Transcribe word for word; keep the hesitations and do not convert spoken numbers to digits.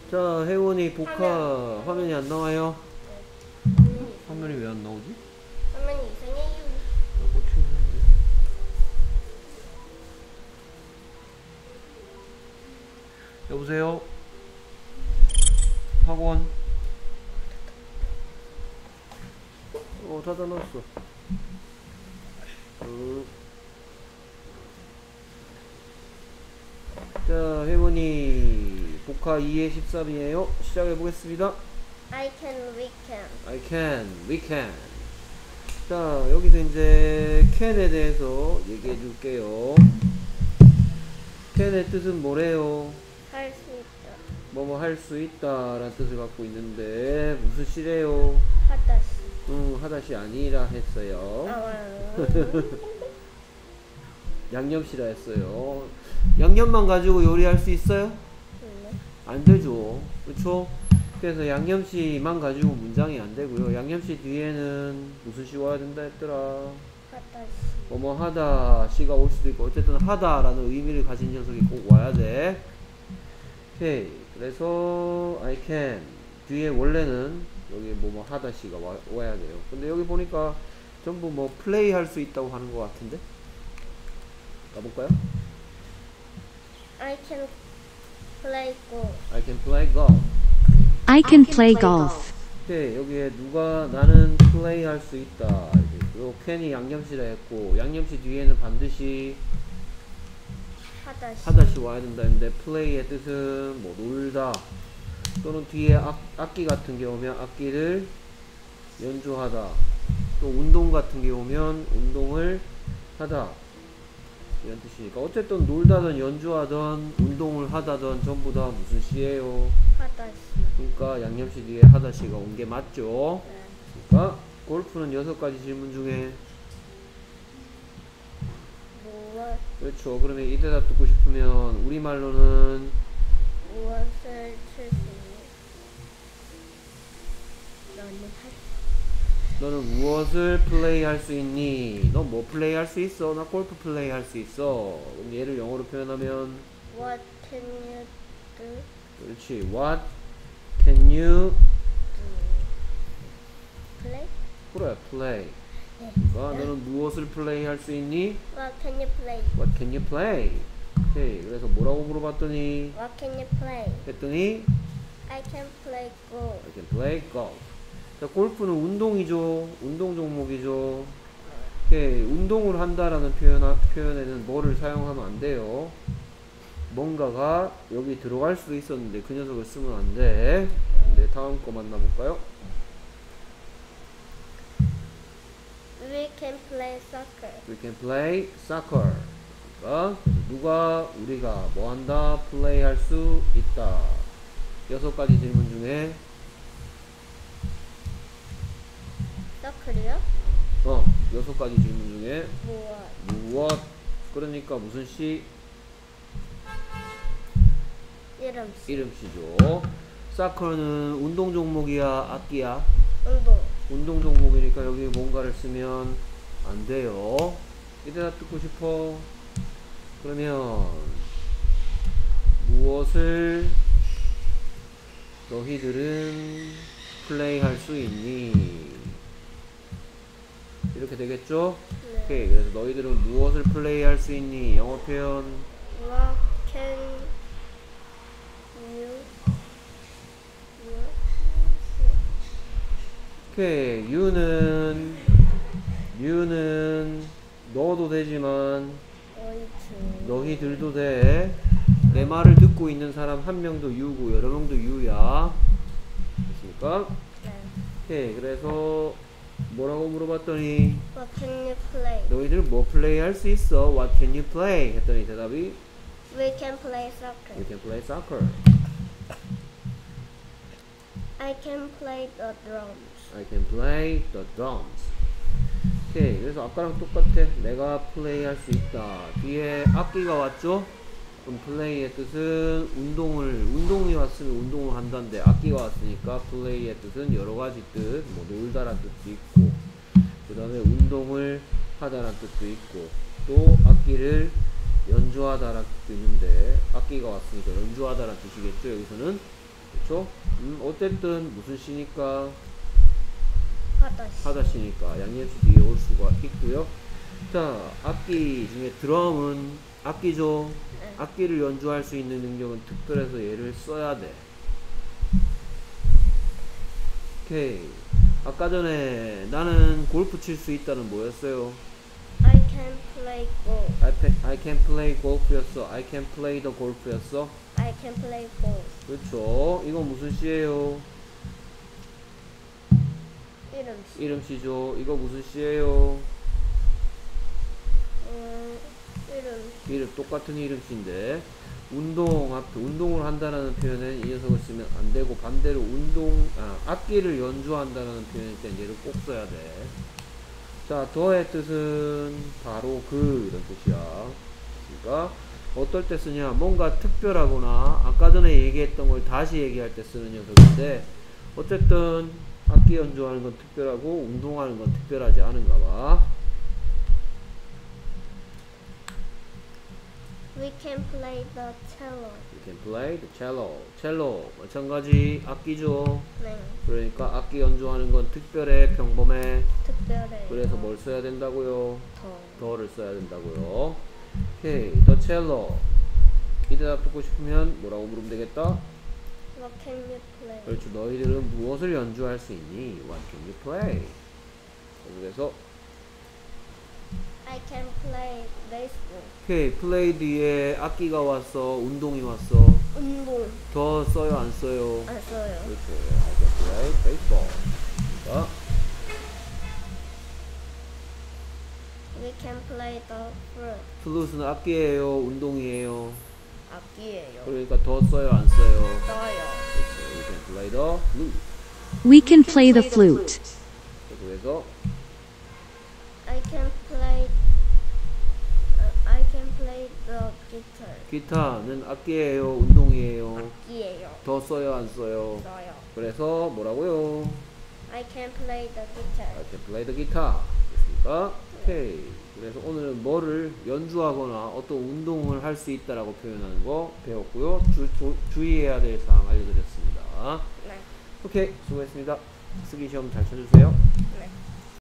자, 혜원이 복화 화면. 화면이 안 나와요? 화면이 화면이 왜 안 나오지? 화면이 이상해요. 나 꽂혀 있는데. 여보세요? 학원? 어, 닫아놨어. 음. 자, 혜원이 복화 이의 십삼이에요. 시작해보겠습니다. I can, we can. I can, we can. 자, 여기서 이제 can에 대해서 얘기해 줄게요. can의 뜻은 뭐래요? 할 수 있다. 뭐뭐 할 수 있다 라는 뜻을 갖고 있는데 무슨 시래요? 하다시. 응, 하다시 아니라 했어요. 아, 양념시라 했어요. 양념만 가지고 요리할 수 있어요? 네. 안 되죠. 그쵸? 그래서 양념시만 가지고 문장이 안 되고요. 양념시 뒤에는 무슨 시 와야 된다 했더라? 하다시. 뭐뭐 하다 시가 올 수도 있고 어쨌든 하다라는 의미를 가진 녀석이 꼭 와야 돼. 오케이. 그래서 I can 뒤에 원래는 여기 뭐뭐 하다 시가 와, 와야 돼요. 근데 여기 보니까 전부 뭐 플레이 할 수 있다고 하는 것 같은데 가볼까요? I can play golf. I can play golf. I can play golf. 오케이. 여기에 누가 나는 플레이 할 수 있다 이렇게 요 can이 양념시라 했고 양념시 뒤에는 반드시 하다시. 하다시 와야 된다 했는데 play의 뜻은 뭐 놀다 또는 뒤에 악, 악기 같은 경우면 악기를 연주하다 또 운동 같은 경우면 운동을 하다 이런 뜻이니까 어쨌든 놀다든 연주하든 운동을 하다든 전부 다 무슨 시예요? 하다시. 그러니까 양념시 뒤에 하다시가 온 게 맞죠? 네. 그러니까 골프는 여섯 가지 질문 중에 무엇, 그렇죠. 그러면 이 대답 듣고 싶으면 우리말로는 무엇을 칠 수 있니? 너는 할 너는 무엇을 플레이 할 수 있니? 너 뭐 플레이 할 수 있어? 나 골프 플레이 할 수 있어. 그럼 얘를 영어로 표현하면 What can you do? 그렇지. What can you Play? 그래 play. 네. 그러니까 너는 무엇을 플레이 할 수 있니? What can you play? What can you play? 오케이. 그래서 뭐라고 물어봤더니 What can you play? 했더니 I can play golf. I can play golf. 자, 골프는 운동이죠. 운동 종목이죠. 오케이. 운동을 한다라는 표현, 표현에는 뭐를 사용하면 안 돼요. 뭔가가 여기 들어갈 수도 있었는데 그 녀석을 쓰면 안 돼. 네, 다음 거 만나볼까요? We can play soccer. We can play soccer. 그러니까 누가 우리가 뭐 한다? 플레이 할 수 있다. 여섯 가지 질문 중에 soccer요? 어 여섯 가지 질문 중에 무엇? 무엇? 그러니까 무슨 시? 이름씨. 이름시죠. 사커는 운동 종목이야, 악기야? 운동. 운동 종목이니까 여기 뭔가를 쓰면 안 돼요. 이 대답 듣고 싶어. 그러면 무엇을 너희들은 플레이 할 수 있니? 이렇게 되겠죠? 네. 오케이. 그래서 너희들은 무엇을 플레이 할 수 있니? 영어 표현 What can you you 오케이. you는 you는 너도 되지만 going to 너희들도 돼. 내 말을 듣고 있는 사람 한 명도 you고 여러 명도 you야. 됐습니까? 네. 오케이. 그래서 뭐라고 물어봤더니 What can you play? 너희들 뭐 플레이 할 수 있어? What can you play? 했더니 대답이 We can play soccer. You can play soccer. I can play the drums. I can play the drums. 오케이. 그래서 아까랑 똑같아. 내가 플레이 할 수 있다. 뒤에 악기가 왔죠? 그럼 플레이의 뜻은 운동을, 운동이 왔으면 운동을 한다는데 악기가 왔으니까 플레이의 뜻은 여러 가지 뜻, 뭐 놀다란 뜻도 있고, 그 다음에 운동을 하다란 뜻도 있고, 또 악기를 연주하다란 뜻도 있는데, 악기가 왔으니까 연주하다란 뜻이겠죠, 여기서는. 그렇죠? 음, 어쨌든 무슨 시니까 하다시. 하다시니까 양념수 뒤에 올 수가 있고요. 자, 악기 중에 드럼은 악기죠. 네. 악기를 연주할 수 있는 능력은 특별해서 얘를 써야 돼. 오케이. 아까 전에 나는 골프 칠 수 있다는 뭐였어요? I can play golf. I, pe- I can play golf였어. I can play the golf였어. I can play golf. 그렇죠. 이건 무슨 시예요? 이름시. 이름 시죠. 이거 무슨 시예요? 음, 이름. 이름 똑같은 이름 시인데 운동 앞에 운동을 한다는 표현은 이 녀석을 쓰면 안 되고 반대로 운동 아, 악기를 연주한다는 표현일 땐 얘를 꼭 써야 돼. 자, 더의 뜻은 바로 그 이런 뜻이야. 그러니까 어떨 때 쓰냐? 뭔가 특별하거나 아까 전에 얘기했던 걸 다시 얘기할 때 쓰는 녀석인데 어쨌든 악기 연주하는 건 특별하고 운동하는 건 특별하지 않은가 봐. We can play the cello. You can play the cello. cello 마찬가지 악기죠. 네. 그러니까 악기 연주하는 건 특별해, 평범해. 특별해. 그래서 뭘 써야 된다고요? 더. 더를 써야 된다고요. 오케이, the cello. 이 대답 듣고 싶으면 뭐라고 물으면 되겠다? What can you play? 그렇죠. 너희들은 무엇을 연주할 수 있니? What can you play? 그래서 I can play baseball. 오케이, play 뒤에 악기가 왔어, 운동이 왔어. 운동. 더 써요, 안 써요? 안 써요. 그렇죠. I can play baseball. 자, We can play the flute. 플루트는 악기예요, 운동이에요. 악기예요. 그러니까 더 써요, 안 써요? 떠요. 그렇죠. You can play the flute. We can play the flute. 그래서 I can play. Uh, I can play the guitar. 기타는 악기예요, 운동이에요. 악기예요. 더 써요, 안 써요? 떠요. 그래서 뭐라고요? I can play the guitar. I can play the guitar. 됐습니까? 오케이. 그래서 오늘은 뭐를 연주하거나 어떤 운동을 할 수 있다라고 표현하는 거 배웠고요. 주, 주, 주의해야 될 사항 알려드렸습니다. 네. 오케이. 수고했습니다. 쓰기 시험 잘 쳐주세요. 네.